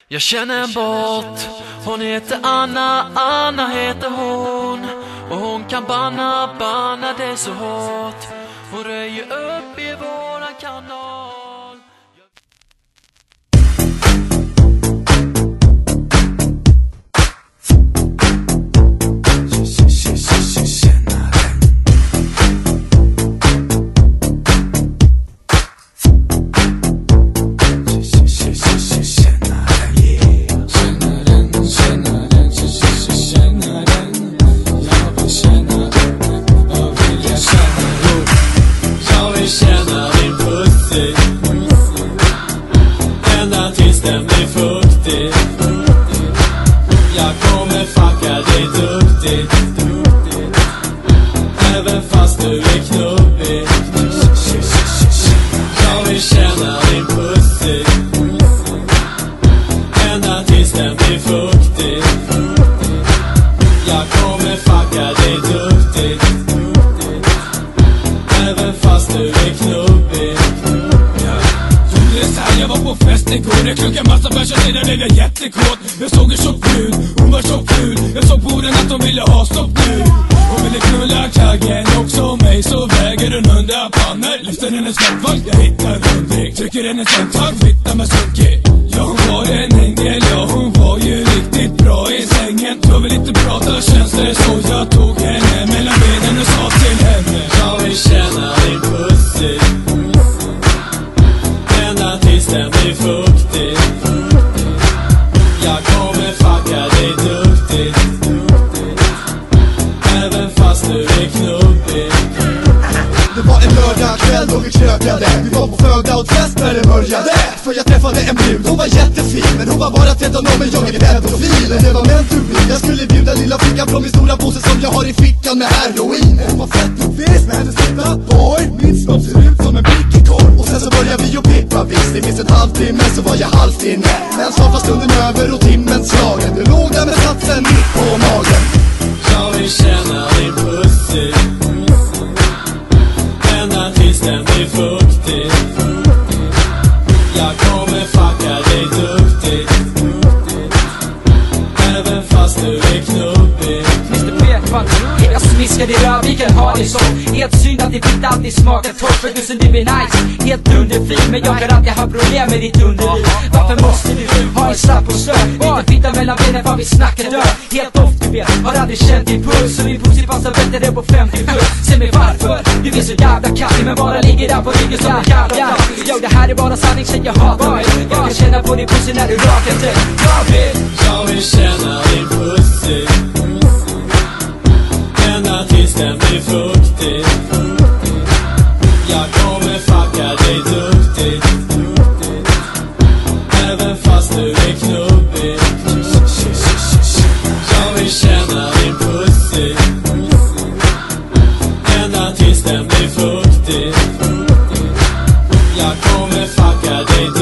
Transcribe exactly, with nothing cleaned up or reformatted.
Jag känner en bot, hon heter Anna, Anna heter hon. Och hon kan banna, banna det så hårt. Hon röjer upp i våran kanal. Även fast du är knubbig. Jag vill känna din pussy ända tills den blir fuktig. Jag kommer fucka dig duktigt även fast du är knubbig. Jag var på fest igår, jag klunkade massa bärs och sedan blev jag jättekåt. Jag såg en tjock brud, hon var så kul. Jag såg på den att de ville ha stopp nu. Hon ville knulla kaggen också mig. Så väger den hundra pannor. Lyfter den en skampvagn, jag hittar en hundring. Trycker den en central, fittar med sunkig. Ja, hon var en ängel, ja hon var ju riktigt bra i sängen. Jag vill inte prata känslor så jag tog henne mellan benen och sa till henne: jag vill känna din pussy ända tills den blir fuktig. Jag kommer fucka dig duktigt även fast du är knubbig. Det var en lördagkväll då vi knökade. Vi var på födelsedagsfest när det började. För jag träffade en brud, hon var jättefin. Men hon var bara tretton år, men jag är pedofil. Men det var meant to be, jag skulle bjuda lilla flickan från min stora påse som jag har i fickan med heroin. Hon var fett och vis med hennes lilla boy. Min snopp ser ut som en pickkorn. Och sen så började vi och pippa visst. Det finns en halvtimme så var jag halvt inne. Men snart var stunden över och timmen slagen. Du låg där med satsen mitt på magen. Jag vill känna din pussy ända tills den blir fuktig. Jag kommer fucka dig duktigt även fast du är knubbig. mister P-patrull, jag smiskar i röv, vi kan ha det så. Helt synd att det inte alltid smakar torrt, för du som du är nice. Helt underfri, men jag kan alltid ha problem med ditt underliv. Varför måste du ha en slapp och slö? Inte fitta mellan benen, fan vi snackar dö. Helt off du vet, har aldrig känt din puls. Så min pussy passar bättre på femtiosju. Se mig varför, du är så jävla kaffig. Men bara ligger där på ryggen som en jävla ja. Jo, det här är bara sanning, så jag hatar mig. Jag kan känna på din pussy när du rakar dig. Jag vill, jag vill känna din pussy ända tills den blir fuktig. Jag kommer fucka dig duktigt även fast du är knubbig. Jag vill känna din pussy ända tills den blir fuktig. Jag kommer fucka dig